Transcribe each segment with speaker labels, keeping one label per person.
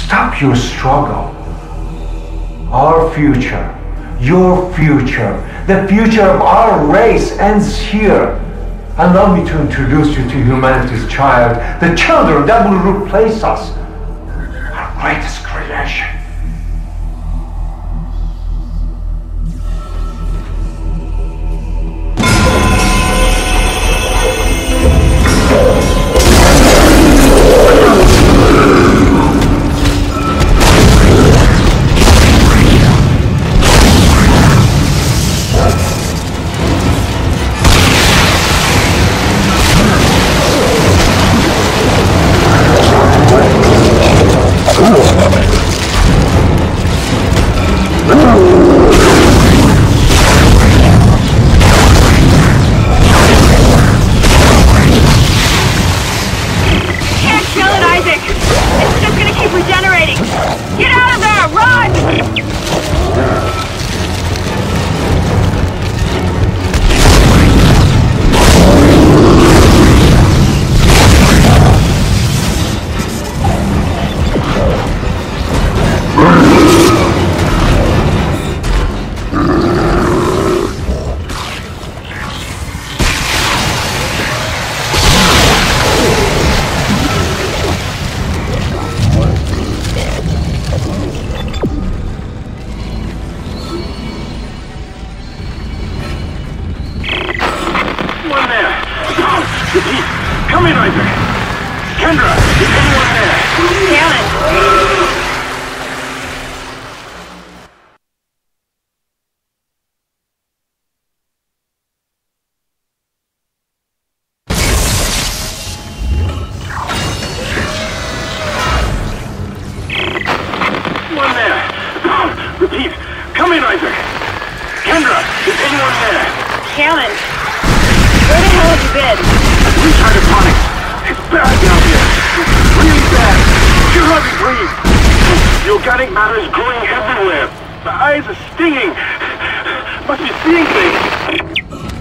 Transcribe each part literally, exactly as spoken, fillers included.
Speaker 1: Stop your struggle. Our future, your future, the future of our race ends here. Allow me to introduce you to humanity's child, the children that will replace us, our greatest creation.
Speaker 2: Come in, Isaac! Kendra, is anyone there? Alan! One there! Repeat, come in, Isaac! Kendra, is anyone there?
Speaker 3: Alan! Where the hell have you been?
Speaker 2: We've tried to panic. It's bad down here. Really bad. You hardly breathe. The organic matter is growing everywhere. My eyes are stinging. Must be seeing things.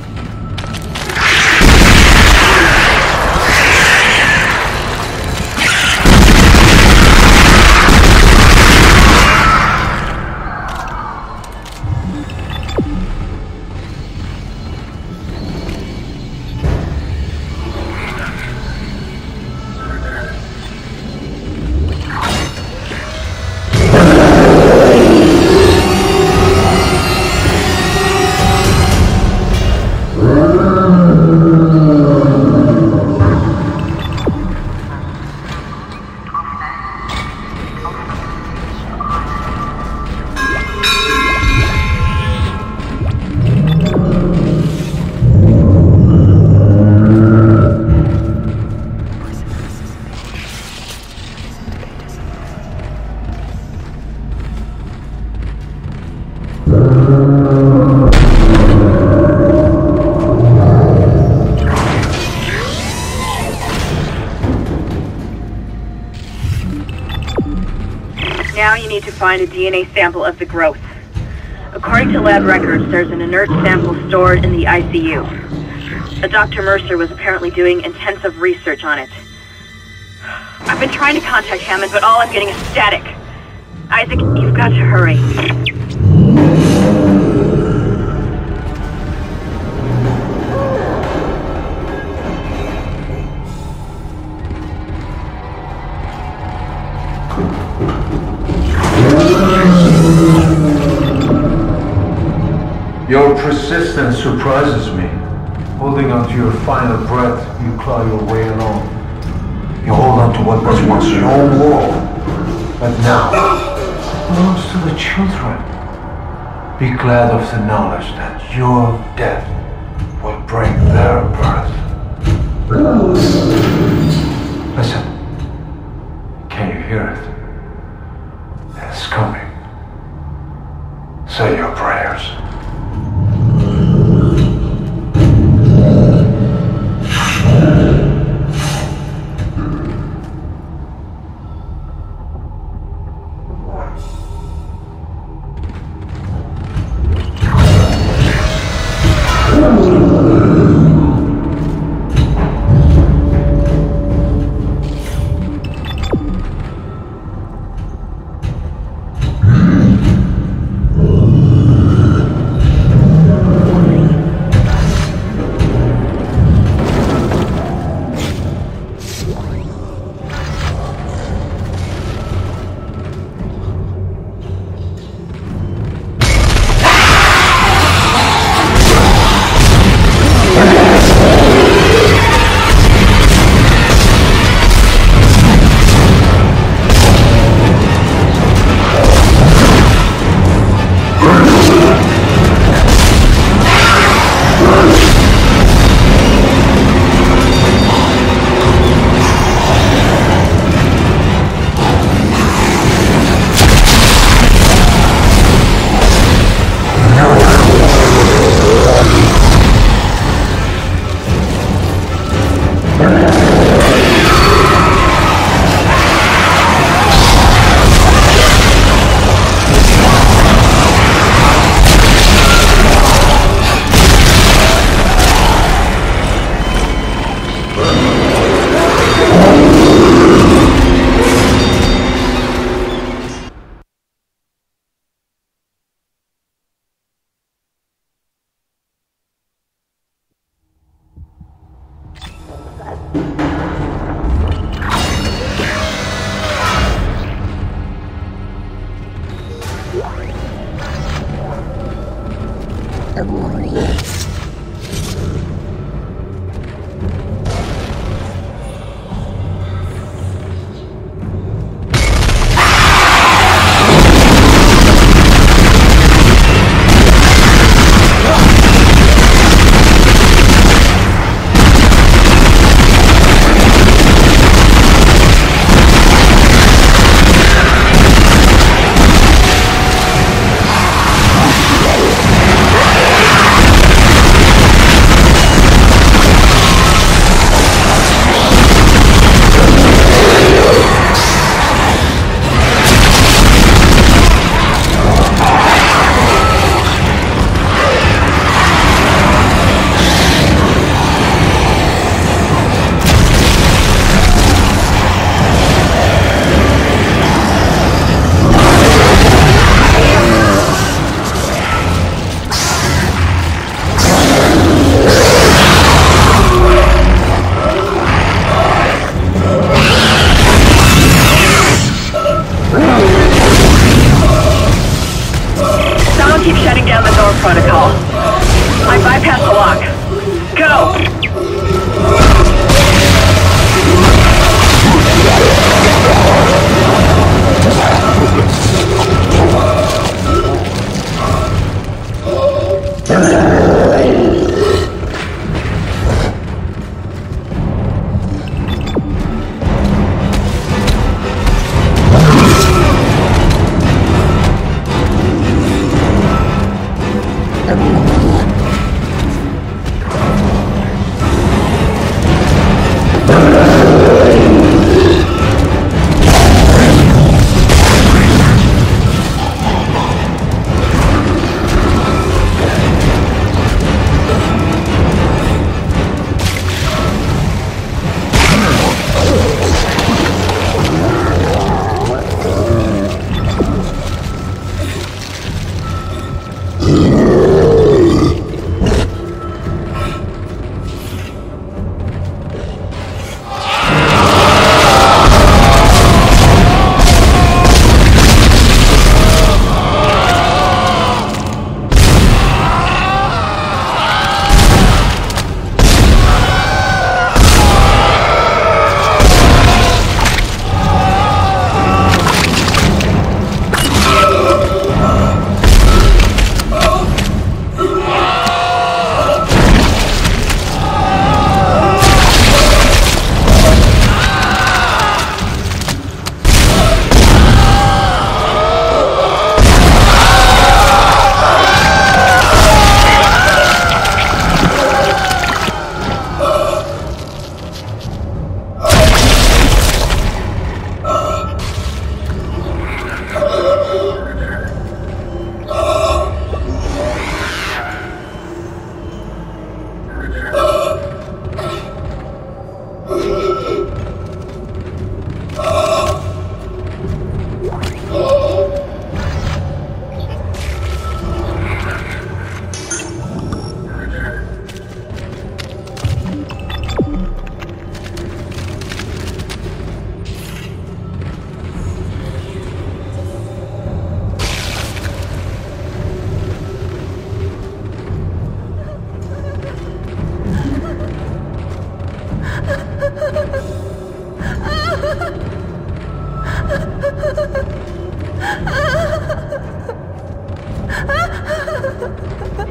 Speaker 3: Now you need to find a D N A sample of the growth. According to lab records, there's an inert sample stored in the I C U. A Doctor Mercer was apparently doing intensive research on it. I've been trying to contact Hammond, but all I'm getting is static. Isaac, you've got to hurry.
Speaker 1: Your persistence surprises me. Holding on to your final breath, you claw your way along. You hold on to what was once your own world, but now belongs to the children. Be glad of the knowledge that your death will bring their birth. Listen, can you hear it? It's coming. Say your prayers.
Speaker 4: Ah!